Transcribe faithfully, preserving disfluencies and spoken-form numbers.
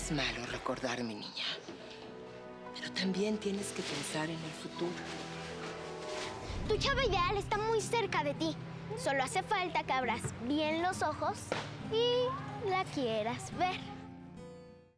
es malo recordar, mi niña. Pero también tienes que pensar en el futuro. Tu chava ideal está muy cerca de ti. Solo hace falta que abras bien los ojos y la quieras ver.